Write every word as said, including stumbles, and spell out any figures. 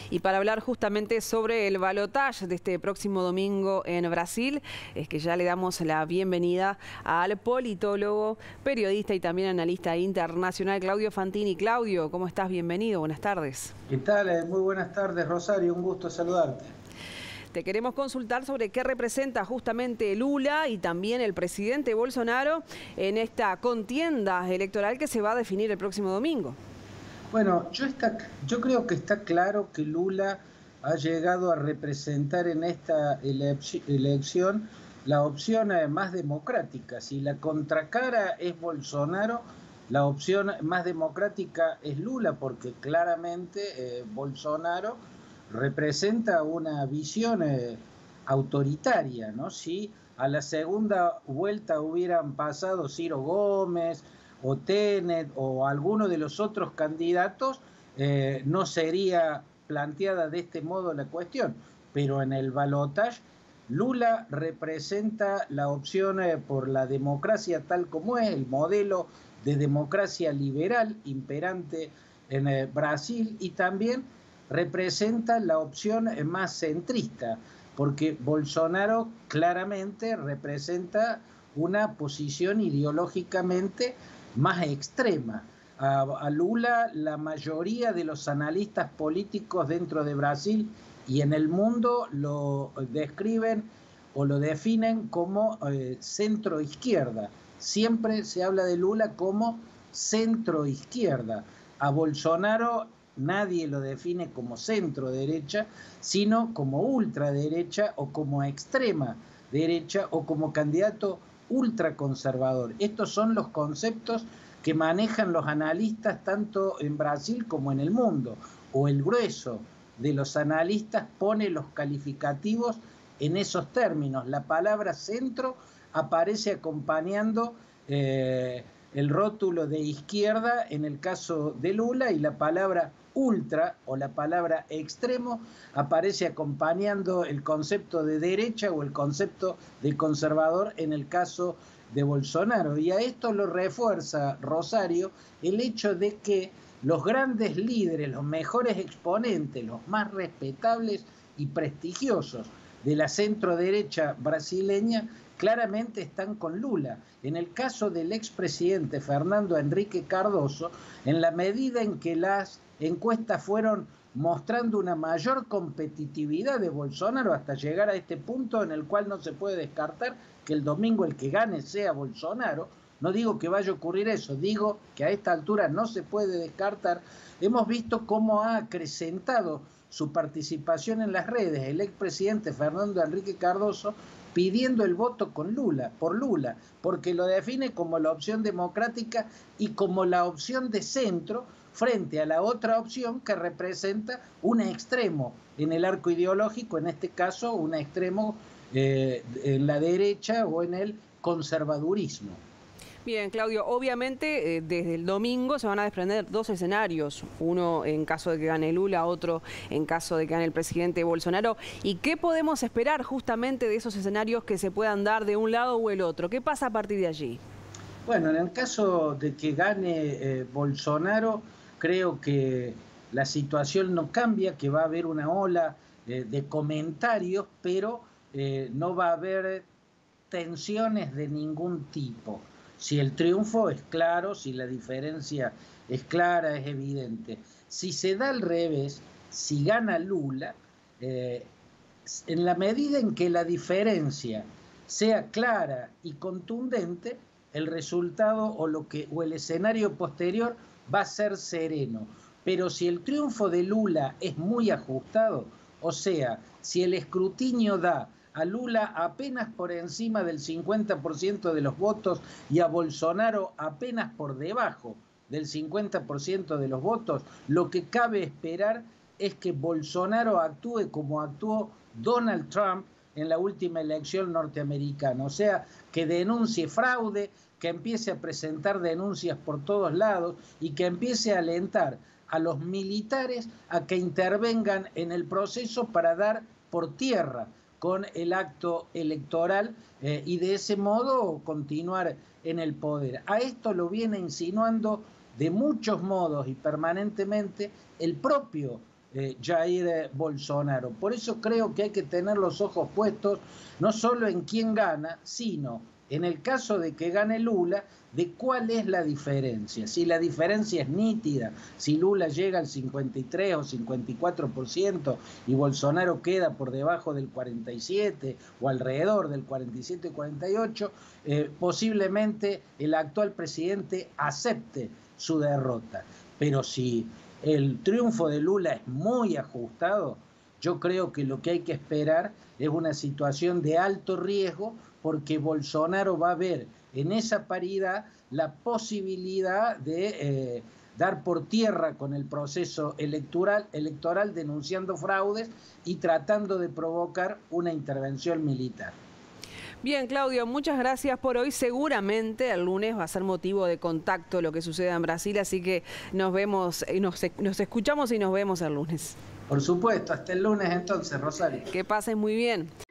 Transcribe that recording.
Y para hablar justamente sobre el balotaje de este próximo domingo en Brasil, es que ya le damos la bienvenida al politólogo, periodista y también analista internacional Claudio Fantini. Claudio, ¿cómo estás? Bienvenido, buenas tardes. ¿Qué tal? Muy buenas tardes, Rosario, un gusto saludarte. Te queremos consultar sobre qué representa justamente Lula y también el presidente Bolsonaro en esta contienda electoral que se va a definir el próximo domingo. Bueno, yo, está, yo creo que está claro que Lula ha llegado a representar en esta elección la opción más democrática. Si la contracara es Bolsonaro, la opción más democrática es Lula, porque claramente eh, Bolsonaro representa una visión eh, autoritaria, ¿no? Si a la segunda vuelta hubieran pasado Ciro Gómez o Tenet o alguno de los otros candidatos, eh, no sería planteada de este modo la cuestión. Pero en el balotaje, Lula representa la opción eh, por la democracia tal como es, el modelo de democracia liberal imperante en eh, Brasil, y también representa la opción más centrista, porque Bolsonaro claramente representa una posición ideológicamente más extrema. A, a Lula, la mayoría de los analistas políticos dentro de Brasil y en el mundo lo describen o lo definen como eh, centro izquierda. Siempre se habla de Lula como centro izquierda. A Bolsonaro nadie lo define como centro derecha, sino como ultraderecha o como extrema derecha o como candidato ultraconservador. Estos son los conceptos que manejan los analistas tanto en Brasil como en el mundo, o el grueso de los analistas pone los calificativos en esos términos. La palabra centro aparece acompañando eh, el rótulo de izquierda en el caso de Lula, y la palabra ultra o la palabra extremo aparece acompañando el concepto de derecha o el concepto de conservador en el caso de Bolsonaro. Y a esto lo refuerza, Rosario, el hecho de que los grandes líderes, los mejores exponentes, los más respetables y prestigiosos de la centro derecha brasileña claramente están con Lula. En el caso del expresidente Fernando Henrique Cardoso, en la medida en que las encuestas fueron mostrando una mayor competitividad de Bolsonaro hasta llegar a este punto en el cual no se puede descartar que el domingo el que gane sea Bolsonaro. No digo que vaya a ocurrir eso, digo que a esta altura no se puede descartar. Hemos visto cómo ha acrecentado su participación en las redes el expresidente Fernando Henrique Cardoso pidiendo el voto con Lula, por Lula, porque lo define como la opción democrática y como la opción de centro frente a la otra opción que representa un extremo en el arco ideológico, en este caso un extremo eh, en la derecha o en el conservadurismo. Bien, Claudio, obviamente eh, desde el domingo se van a desprender dos escenarios, uno en caso de que gane Lula, otro en caso de que gane el presidente Bolsonaro. ¿Y qué podemos esperar justamente de esos escenarios que se puedan dar de un lado o el otro? ¿Qué pasa a partir de allí? Bueno, en el caso de que gane eh, Bolsonaro, creo que la situación no cambia, que va a haber una ola eh, de comentarios, pero eh, no va a haber tensiones de ningún tipo. Si el triunfo es claro, si la diferencia es clara, es evidente. Si se da al revés, si gana Lula, eh, en la medida en que la diferencia sea clara y contundente, el resultado o, lo que, o el escenario posterior va a ser sereno. Pero si el triunfo de Lula es muy ajustado, o sea, si el escrutinio da a Lula apenas por encima del cincuenta por ciento de los votos y a Bolsonaro apenas por debajo del cincuenta por ciento de los votos, lo que cabe esperar es que Bolsonaro actúe como actuó Donald Trump en la última elección norteamericana, o sea, que denuncie fraude, que empiece a presentar denuncias por todos lados y que empiece a alentar a los militares a que intervengan en el proceso para dar por tierra con el acto electoral eh, y de ese modo continuar en el poder. A esto lo viene insinuando de muchos modos y permanentemente el propio eh, Jair Bolsonaro. Por eso creo que hay que tener los ojos puestos no solo en quién gana, sino en el caso de que gane Lula, de cuál es la diferencia. Si la diferencia es nítida, si Lula llega al cincuenta y tres o cincuenta y cuatro por ciento y Bolsonaro queda por debajo del cuarenta y siete o alrededor del cuarenta y siete cuarenta y ocho, eh, posiblemente el actual presidente acepte su derrota. Pero si el triunfo de Lula es muy ajustado, yo creo que lo que hay que esperar es una situación de alto riesgo, porque Bolsonaro va a ver en esa paridad la posibilidad de eh, dar por tierra con el proceso electoral, electoral, denunciando fraudes y tratando de provocar una intervención militar. Bien, Claudio, muchas gracias por hoy. Seguramente el lunes va a ser motivo de contacto lo que suceda en Brasil, así que nos vemos, nos, nos escuchamos y nos vemos el lunes. Por supuesto, hasta el lunes entonces, Rosario. Que pases muy bien.